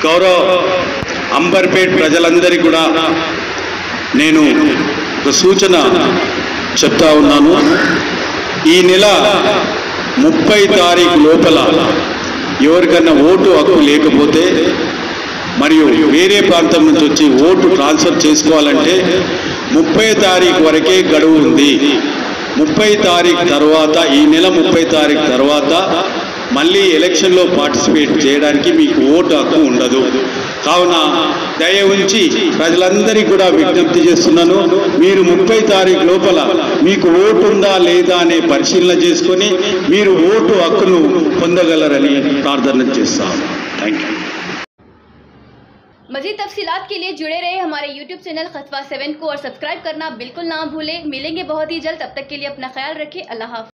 గౌరవ అంబర్పేట్ ప్రజలందరికీ కూడా నేను ఒక సూచన చెప్తా ఉన్నాను. ఈ నెల 30 తారీఖు లోపల ఎవరికన్నా ఓటు హక్కు లేకపోతే మరియు వేరే ప్రాంతం నుంచి వచ్చి ఓటు ట్రాన్స్ఫర్ చేసుకోవాలంటే 30 తారీఖు వరకే గడువు ఉంది. 30 తారీఖు తర్వాత, ఈ నెల 30 తారీఖు తర్వాత మళ్ళీ ఎలక్షన్లో పార్టిసిపేట్ చేయడానికి మీకు ఓటు హక్కు ఉండదు. కావున దయ ఉంచి ప్రజలందరికీ కూడా విజ్ఞప్తి చేస్తున్నాను, మీరు 30 తారీఖు లోపల మీకు ఓటు ఉందా లేదా అనే పరిశీలన చేసుకొని మీరు ఓటు హక్కును పొందగలరని ప్రార్థన చేస్తాను. Thank you. मज़ीद तफसीलात के लिए जुड़े रहे हमारे YouTube चैनल खतवा 7 को और सब्सक्राइब करना बिल्कुल ना भूलें। मिलेंगे बहुत ही जल्द, तब तक के लिए अपना ख्याल रखें। अल्लाह हाफ़िज़।